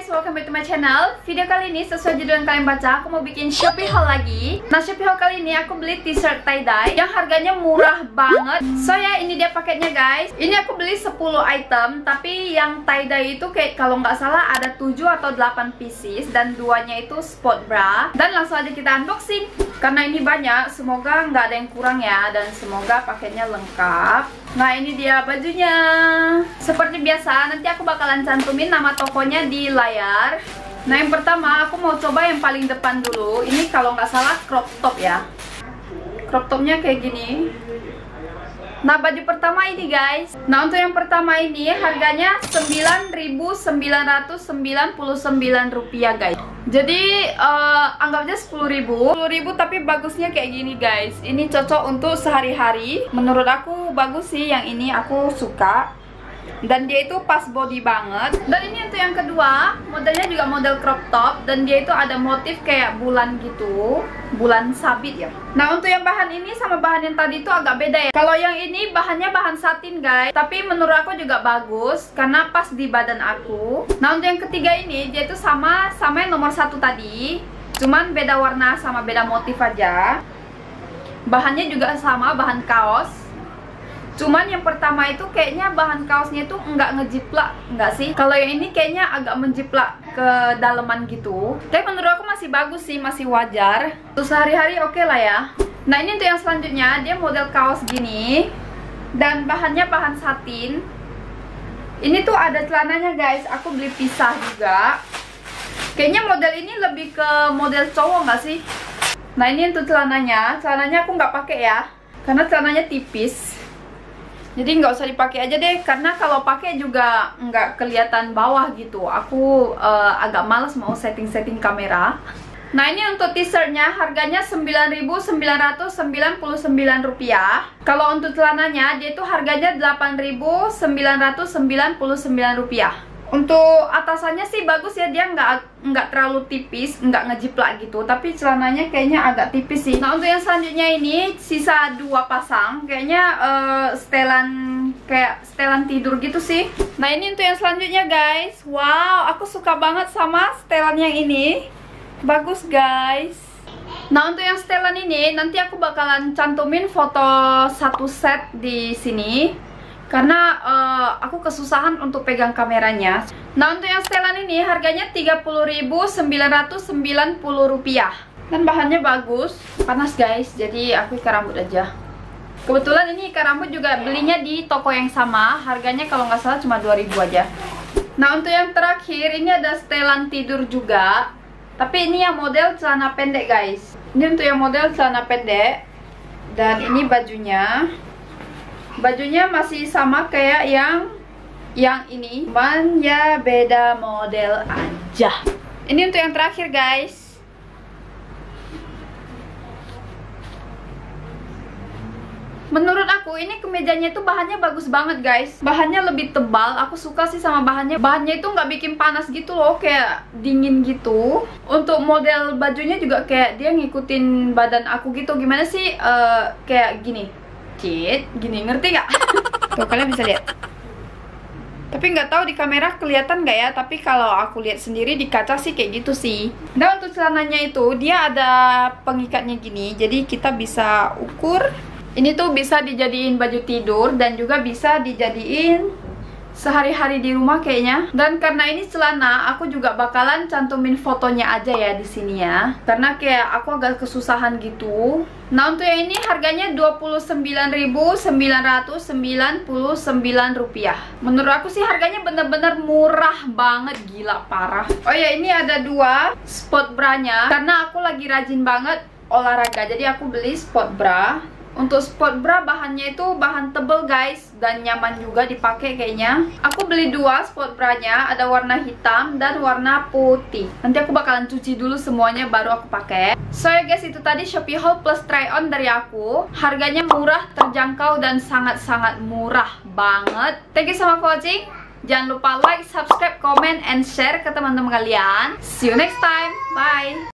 welcome back to my channel. Video kali ini sesuai judul yang kalian baca, aku mau bikin Shopee haul lagi. Nah, Shopee haul kali ini aku beli t-shirt tie-dye yang harganya murah banget. So ya, ini dia paketnya guys. Ini aku beli 10 item, tapi yang tie-dye itu kayak kalau nggak salah ada 7 atau 8 pieces dan duanya itu sport bra. Dan langsung aja kita unboxing. Karena ini banyak, semoga nggak ada yang kurang ya, dan semoga paketnya lengkap. Nah, ini dia bajunya. Seperti biasa, nanti aku bakalan cantumin nama tokonya di layar. Nah, yang pertama aku mau coba yang paling depan dulu. Ini kalau nggak salah crop top ya. Crop topnya kayak gini. Nah, baju pertama ini guys. Nah, untuk yang pertama ini harganya Rp9.999 guys. Jadi anggapnya 10.000 tapi bagusnya kayak gini guys. Ini cocok untuk sehari-hari. Menurut aku bagus sih, yang ini aku suka. Dan dia itu pas body banget. Dan ini untuk yang kedua, modelnya juga model crop top. Dan dia itu ada motif kayak bulan gitu, bulan sabit ya. Nah, untuk yang bahan ini sama bahan yang tadi itu agak beda ya. Kalau yang ini bahannya bahan satin guys, tapi menurut aku juga bagus karena pas di badan aku. Nah, untuk yang ketiga ini dia itu sama yang nomor 1 tadi, cuman beda warna sama beda motif aja. Bahannya juga sama, bahan kaos. Cuman yang pertama itu kayaknya bahan kaosnya itu enggak ngejiplak, enggak sih? Kalau yang ini kayaknya agak menjiplak ke daleman gitu. Tapi menurut aku masih bagus sih, masih wajar. Untuk sehari-hari oke lah ya. Nah, ini untuk yang selanjutnya, dia model kaos gini. Dan bahannya bahan satin. Ini tuh ada celananya guys, aku beli pisah juga. Kayaknya model ini lebih ke model cowok nggak sih? Nah, ini untuk celananya. Celananya aku nggak pakai ya, karena celananya tipis. Jadi nggak usah dipakai aja deh, karena kalau pakai juga nggak kelihatan bawah gitu. Aku agak males mau setting kamera. Nah, ini untuk t-shirtnya harganya Rp9.999. Kalau untuk celananya dia itu harganya Rp8.999. Untuk atasannya sih bagus ya, dia nggak terlalu tipis, nggak ngejiplak gitu. Tapi celananya kayaknya agak tipis sih. Nah, untuk yang selanjutnya ini sisa 2 pasang, kayaknya kayak setelan tidur gitu sih. Nah, ini untuk yang selanjutnya guys. Wow, aku suka banget sama setelan yang ini. Bagus guys. Nah, untuk yang setelan ini nanti aku bakalan cantumin foto satu set di sini. Karena aku kesusahan untuk pegang kameranya. Nah, untuk yang setelan ini harganya Rp30.990. Dan bahannya bagus. Panas guys, jadi aku ikat rambut aja. Kebetulan ini ikat rambut juga belinya di toko yang sama. Harganya kalau nggak salah cuma 2.000 aja. Nah, untuk yang terakhir ini ada setelan tidur juga. Tapi ini yang model celana pendek guys. Ini untuk yang model celana pendek. Dan ini bajunya. Bajunya masih sama kayak yang ini, cuman ya beda model aja. Ini untuk yang terakhir guys. Menurut aku ini kemejanya itu bahannya bagus banget guys. Bahannya lebih tebal, aku suka sih sama bahannya. Bahannya itu nggak bikin panas gitu loh, kayak dingin gitu. Untuk model bajunya juga kayak dia ngikutin badan aku gitu. Gimana sih, kayak gini gini, ngerti nggak? Tuh, kalian bisa lihat. Tapi nggak tahu di kamera kelihatan nggak ya, tapi kalau aku lihat sendiri di kaca sih kayak gitu sih. Dan untuk celananya itu dia ada pengikatnya gini, jadi kita bisa ukur. Ini tuh bisa dijadiin baju tidur dan juga bisa dijadiin sehari-hari di rumah kayaknya. Dan karena ini celana, aku juga bakalan cantumin fotonya aja ya di sini ya. Karena kayak aku agak kesusahan gitu. Nah, untuk yang ini harganya Rp29.999. Menurut aku sih harganya bener-bener murah banget, gila parah. Oh ya, ini ada 2 sport bra-nya. Karena aku lagi rajin banget olahraga, jadi aku beli sport bra. Untuk sport bra bahannya itu bahan tebel guys, dan nyaman juga dipakai kayaknya. Aku beli 2 sport bra-nya, ada warna hitam dan warna putih. Nanti aku bakalan cuci dulu semuanya baru aku pakai. So ya guys, itu tadi Shopee haul plus try on dari aku. Harganya murah, terjangkau dan sangat-sangat murah banget. Thank you so much for watching. Jangan lupa like, subscribe, comment, and share ke teman-teman kalian. See you next time. Bye.